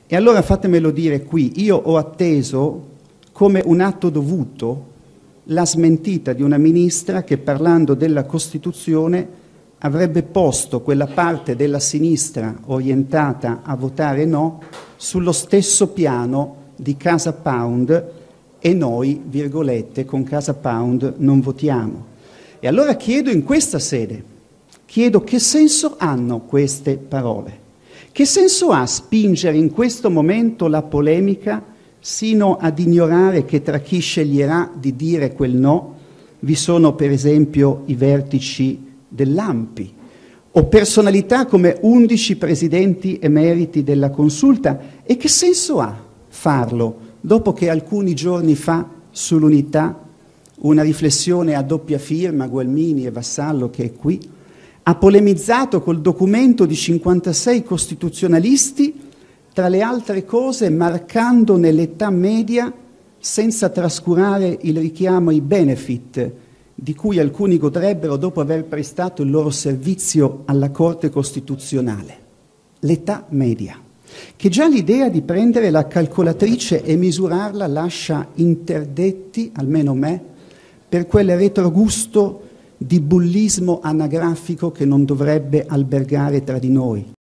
E allora fatemelo dire qui, io ho atteso come un atto dovuto la smentita di una ministra che, parlando della Costituzione, avrebbe posto quella parte della sinistra orientata a votare no sullo stesso piano di Casa Pound, e noi, virgolette, con Casa Pound non votiamo. E allora chiedo in questa sede, chiedo che senso hanno queste parole? Che senso ha spingere in questo momento la polemica sino ad ignorare che tra chi sceglierà di dire quel no vi sono per esempio i vertici dell'ANPI o personalità come 11 presidenti emeriti della Consulta? E che senso ha farlo dopo che alcuni giorni fa sull'Unità una riflessione a doppia firma, Gualmini e Vassallo, che è qui, ha polemizzato col documento di 56 costituzionalisti, tra le altre cose marcandone l'età media senza trascurare il richiamo ai benefit di cui alcuni godrebbero dopo aver prestato il loro servizio alla Corte Costituzionale. L'età media, che già l'idea di prendere la calcolatrice e misurarla lascia interdetti, almeno me, per quel retrogusto di bullismo anagrafico che non dovrebbe albergare tra di noi.